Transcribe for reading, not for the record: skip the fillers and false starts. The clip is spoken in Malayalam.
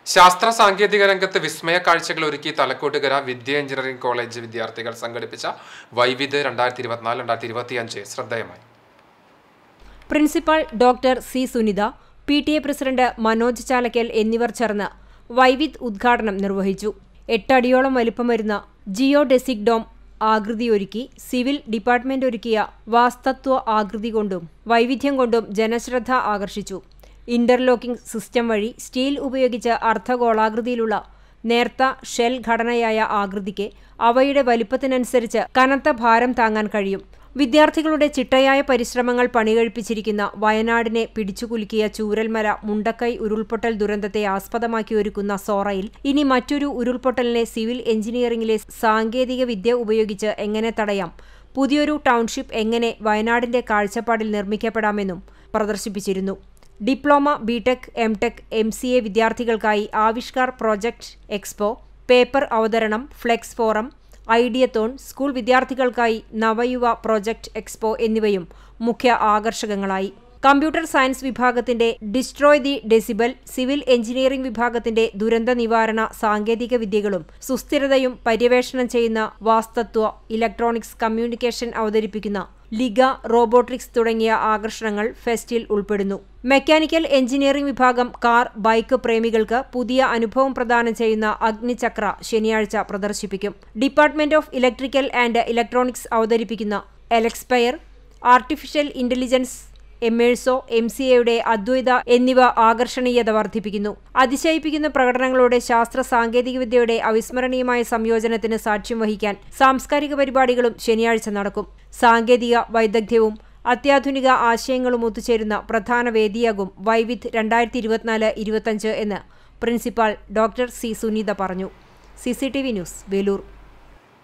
ശാസ്ത്ര സാങ്കേതിക രംഗത്ത് വിസ്മയ കാഴ്ചകൾ ഒരുക്കി തലക്കോട്ടുകര വിദ്യ എഞ്ചിനീയറിംഗ് കോളേജ് വിദ്യാർത്ഥികൾ സംഘടിപ്പിച്ച വൈവിധ്യ 2024-2025 ശ്രദ്ധേയമായി. Principal doctor C Sunitha, PTA president Manoj Chalakkal എന്നിവർ ചേർന്ന് വൈവിധ്യ ഉദ്ഘാടനം നിർവഹിച്ചു. 8 അടിയോളം വലിപ്പം വരുന്ന ജിയോഡെസിക് ഡോം ആകൃതിയൊരുക്കി സിവിൽ ഡിപ്പാർട്ട്മെന്റ് ഒരുക്കിയ വാസ്തത്വ ആകൃതി കൊണ്ടും വൈവിധ്യം കൊണ്ടും ജനശ്രദ്ധ ആകർഷിച്ചു. ഇന്റർലോക്കിംഗ് സിസ്റ്റം വഴി സ്റ്റീൽ ഉപയോഗിച്ച് അർദ്ധഗോളാകൃതിയിലുള്ള നേർത്ത ഷെൽ ഘടനയായ ആകൃതിക്ക് അവയുടെ വലിപ്പത്തിനനുസരിച്ച് കനത്ത ഭാരം താങ്ങാൻ കഴിയും. വിദ്യാർത്ഥികളുടെ ചിട്ടയായ പരിശ്രമങ്ങൾ പണികഴിപ്പിച്ചിരിക്കുന്ന വയനാടിനെ പിടിച്ചുകുലുക്കിയ ചൂരൽമല മുണ്ടക്കൈ ഉരുൾപൊട്ടൽ ദുരന്തത്തെ ആസ്പദമാക്കി ഒരുക്കുന്ന സോറയിൽ ഇനി മറ്റൊരു ഉരുൾപൊട്ടലിനെ സിവിൽ എഞ്ചിനീയറിംഗിലെ സാങ്കേതിക വിദ്യ ഉപയോഗിച്ച് എങ്ങനെ തടയാം, പുതിയൊരു ടൗൺഷിപ്പ് എങ്ങനെ വയനാടിന്റെ കാഴ്ചപ്പാടിൽ നിർമ്മിക്കപ്പെടാമെന്നും പ്രദർശിപ്പിച്ചിരുന്നു. ഡിപ്ലോമ, ബിടെക്, എംടെക്, MCA വിദ്യാർത്ഥികൾക്കായി ആവിഷ്കാർ പ്രോജക്ട് എക്സ്പോ, പേപ്പർ അവതരണം, ഫ്ലെക്സ് ഫോറം, ഐഡിയത്തോൺ, സ്കൂൾ വിദ്യാർത്ഥികൾക്കായി നവയുവ പ്രോജക്ട് എക്സ്പോ എന്നിവയും മുഖ്യ ആകർഷകങ്ങളായി. കമ്പ്യൂട്ടർ സയൻസ് വിഭാഗത്തിന്റെ destroy the decibel, civil engineering വിഭാഗത്തിന്റെ ദുരന്ത നിവാരണ സാങ്കേതിക വിദ്യകളും സുസ്ഥിരതയും പര്യവേഷണം ചെയ്യുന്ന വാസ്തത്വ, ഇലക്ട്രോണിക്സ് കമ്മ്യൂണിക്കേഷൻ അവതരിപ്പിക്കുന്ന ലിഗ, റോബോട്ടിക്സ് തുടങ്ങിയ ആകർഷണങ്ങൾ ഫെസ്റ്റിൽ ഉൾപ്പെടുന്നു. മെക്കാനിക്കൽ എഞ്ചിനീയറിംഗ് വിഭാഗം കാർ, ബൈക്ക് പ്രേമികൾക്ക് പുതിയ അനുഭവം പ്രദാനം ചെയ്യുന്ന അഗ്നിചക്ര ശനിയാഴ്ച പ്രദർശിപ്പിക്കും. Department of electrical and electronics അവതരിപ്പിക്കുന്ന എലക്സ്പയർ, ആർട്ടിഫിഷ്യൽ ഇന്റലിജൻസ്, എമേഴ്സോ, MCAയുടെ അദ്വൈത എന്നിവ ആകർഷണീയത വർദ്ധിപ്പിക്കുന്നു. അതിശയിപ്പിക്കുന്ന പ്രകടനങ്ങളോടെ ശാസ്ത്ര സാങ്കേതികവിദ്യയുടെ അവിസ്മരണീയമായ സംയോജനത്തിന് സാക്ഷ്യം വഹിക്കാൻ സാംസ്കാരിക പരിപാടികളും ശനിയാഴ്ച നടക്കും. സാങ്കേതിക വൈദഗ്ധ്യവും അത്യാധുനിക ആശയങ്ങളും ഒത്തുചേരുന്ന പ്രധാന വേദിയാകും വൈവിധ്യ 2024-25 എന്ന് പ്രിൻസിപ്പാൾ ഡോക്ടർ സി സുനിത പറഞ്ഞു. CCTV news, Velur.